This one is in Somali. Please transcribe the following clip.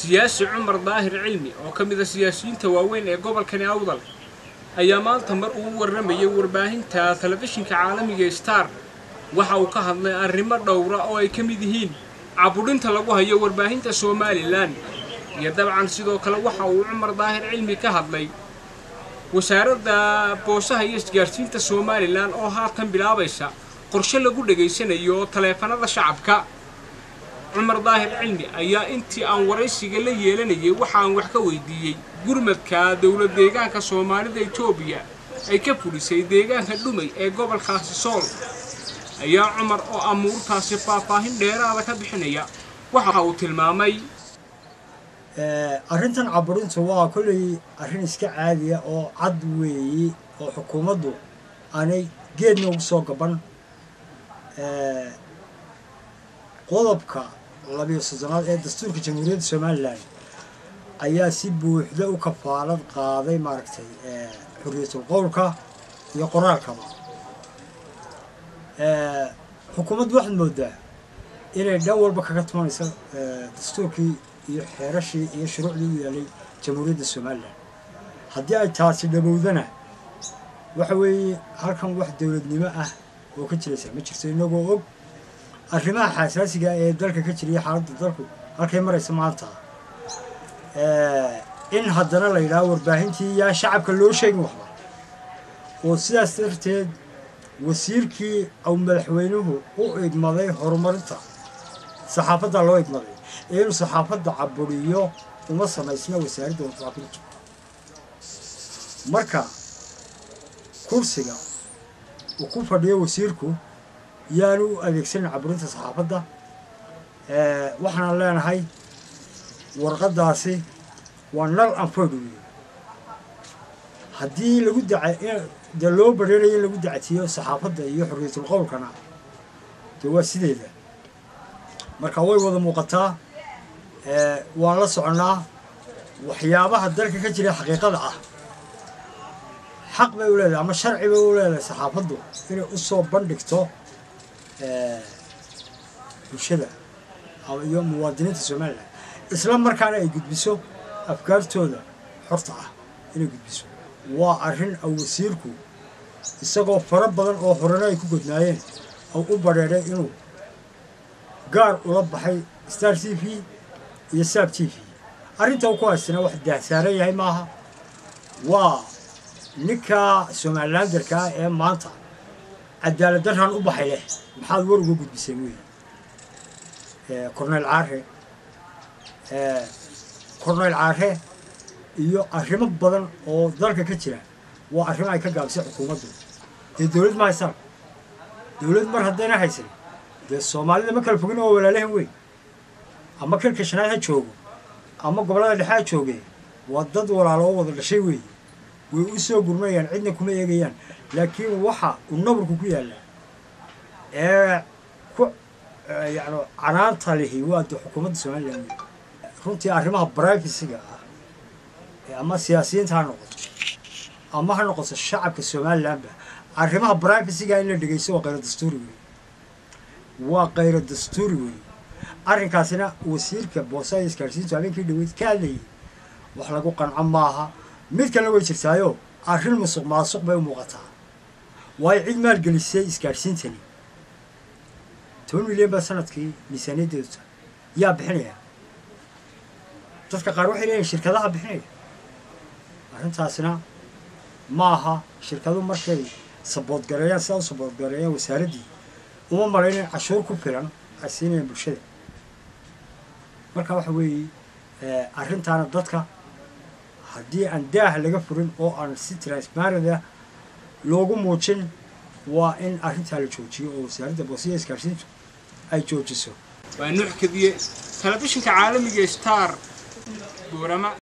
siyaasi Cumar Daahir Cilmi oo kamida siyaasiyiinta waaweyn ee gobolkani Awdal ayaa maanta mar uu warramayay warbaahinta telefishinka caalamiga Star waxa uu ka hadlay arrimo dhowr ah oo ay kamid yihiin caburinta lagu hayo warbaahinta Soomaaliland iyo dabcan sidoo kale waxa uu Cumar Daahir Cilmi ka hadlay wasaaradda boosaha iyo isgaarsiinta Soomaaliland oo haatan bilaabaysa qorshe lagu dhageysanayo taleefanada shacabka Cumar Daahir Cilmi ayaa intii aan waraysiga la yeelanayay waxaan wax ka weydiiyay gurmadka dawladda deegaanka Soomaalida Itoobiya ay ka fulisay deegaanka Dhumay ee gobolkaasi Sool ayaa Cumar oo amuurtaasi faahfaahin dheeraad ah ka bixinaya waxa uu tilmaamay arrintan caburintu waa kulli arrin iska caadi ah oo cad weey oo xukuumaddu aanay geedna ugu soo gaban qodobka 12 ee dastuurka Jamhuuriyadda Soomaaliland ayaa si buuxda u kafaalad qaaday maaragtay xorriyadda qowlka iyo qoraalka xukuumaddu waxay moodaa inay dhan walba kaga tumanayso dastuurkii iyo xeerashii iyo shuruucdii u yaalay Jamhuuriyadda Soomaaliland haddii ay taasi dhabowdana waxa weeye halkan wax dawladnimo ah oo ka jiraysa ma jirto inagoo og arrimaha xasaasiga ee dalka ka jiray xaaladda dalku halkay maraysa maanta in haddana la yiraahdo warbaahintii yaa shacabka loo sheegin waxba oo sidaas darteed wasiirkii aw madaxweynuhu u idmaday horumarinta saxaafadda loo idmaday inuu saxaafadda caburiyo uma samaysna wasaaradda warfaafinta marka kursiga uu ku fadhiyo wasiirku yaanu adeegsan caburinta saxaafadda waxaan leenahay warqadaasi waa nal anfoodu haddii lagu dacay loo bareerayo lagu dacatiyo saxaafadda iyo xorriyadda qowlkana waa sideeda marka way wada muuqataa waan la soconaa waxyaabaha dalka ka jira xaqiiqada ah xaq bay u leedahay ama sharci bay u leedahay saxaafaddu inay u soo bandhigto bulshada iyo muwaadiniinta Soomaaliland isla markaana ay gudbiso afkaartooda xorta ah inay gudbiso waa arrin wasiirku isagoo fara badan oo horena ay ku godnaayeen oo u bareeray inuu gaar ula baxay Star TV iyo Sab TV arrinta uu ku haysana wax daahsaaran yahay maaha waa ninka Somalilanderka ee maanta cadaalad darran u baxay leh maxaad war uga gudbisay weey Cornel Caare iyo arrimo badan oo dalka ka jira waa arrimo ay ka gaabisay xukuumaddu dawlad ma haysan dawlad mar haddana haysan Soomaalida ma kala fogin oo walaalahan weey ama kalka shanaad ha joogo ama gobolada dhexe ha joogay waa dad walaalo wada dhashay weey way u soo gurmayaan cidna kuma eegayaan laakiin waxa uu nabarku ku yaala يعني عنان تاليه واد حكومة السومالية runtii arrimaha privacy-ga ama siyaasiyiinta ha noqoto ama ha noqoto shacabka Soomaaliland arrimaha privacy-ga in la dhigayso waa qayr dastuuri waa qayr dastuuri arrinkaasina wasiirka boosaha isgaarsiinta habeenkii dhaweyd ka hadlayay wax lagu qanco maaha mid kale way jirtaayo arrin musuqmaasuq bay u muuqataa way cid maal gelisay isgaarsiintani 10 milyan baa sanadkii miisaaniyaddeedu yaa bixinaya dadka qaar waxay leeyihiin shirkadaha bixinaya arrintaasina maaha shirkadu markay sabood gareeyaan si ay u sabood gareeyaan wasaaraddii uma malaynayaan cashuur ku filan ay siinayaan bulshada marka waxa weeye arrintaana dadka haddii aan daah laga furin oo aan si transparent ah loogu muujin waa in arrintaa la joojiyo oo wasaaradda boosaha isgaarsiintu ay joojiso waa nuux kadiye telefishinka caalamiga Star Boorama